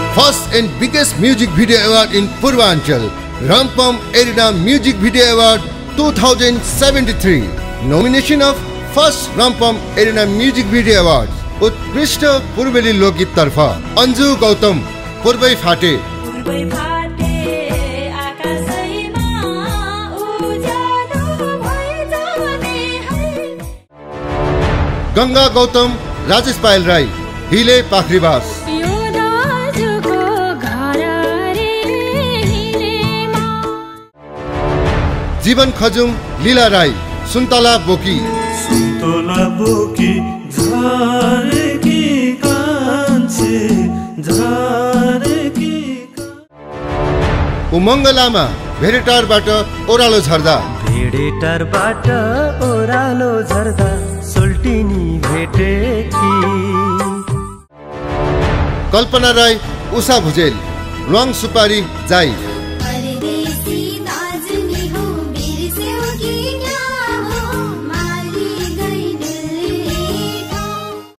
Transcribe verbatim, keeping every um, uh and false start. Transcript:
First and biggest music video award in Purvanchal, Rampam Arena Music Video Award two thousand seventy-three. Nomination of First Rampam Arena Music Video Awards. उत्कृष्ट पूर्वेली लोकगीत तर्फ अंजु गौतम पूर्वै फाटे गंगा गौतम राजेश पायल राई हिले पाखरीबास जीवन खजुम लीला राई सुन्तला बोकी सुन्तला बोकी झारकी कान्छे झारकी उमंग लामा भेडेटारबाट ओरालो झर्दा भेडेटारबाट ओरालो झर्दा सोल्टिनी भेटेकी कल्पना राई उषा भुजेल रङ सुपारी जाई